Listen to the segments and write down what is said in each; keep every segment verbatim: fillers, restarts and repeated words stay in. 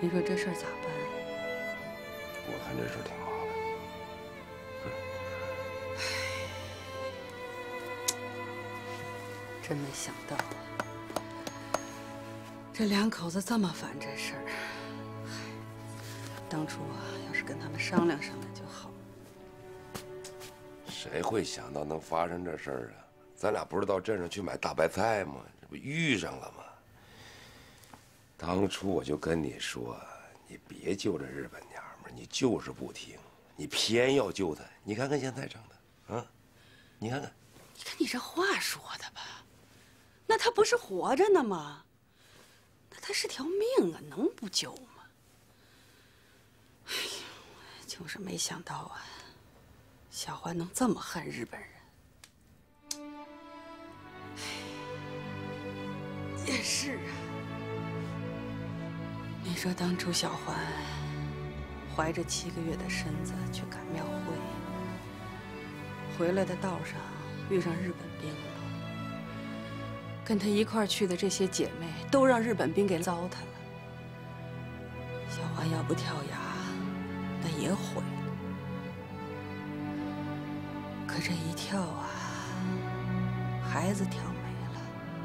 你说这事儿咋办？ 我看这事儿挺麻烦。真没想到，这两口子这么烦这事儿。嗨，当初啊，要是跟他们商量商量就好。 谁会想到能发生这事儿啊？咱俩不是到镇上去买大白菜吗？这不遇上了吗？当初我就跟你说，你别救这日本娘们儿，你就是不听，你偏要救她。你看看现在整的，啊，你看看。 你看你这话说的吧，那她不是活着呢吗？那她是条命啊，能不救吗？哎呀，就是没想到啊，小环能这么恨日本人。也是啊。你说当初小环怀着七个月的身子去赶庙会，回来的道上遇上日本兵了，跟他一块儿去的这些姐妹都让日本兵给糟蹋了。小环要不跳崖，那也毁了。可这一跳啊，孩子跳没了，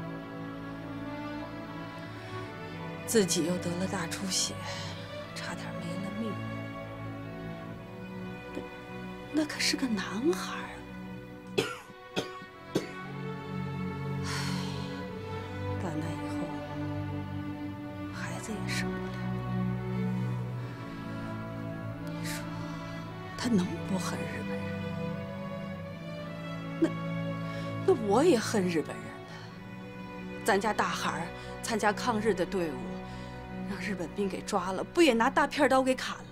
自己又得了大出血，差点没了命。那那可是个男孩啊！唉，打那以后，孩子也生不了。你说他能不恨日本人？那那我也恨日本人呢。咱家大孩儿参加抗日的队伍，让日本兵给抓了，不也拿大片刀给砍了？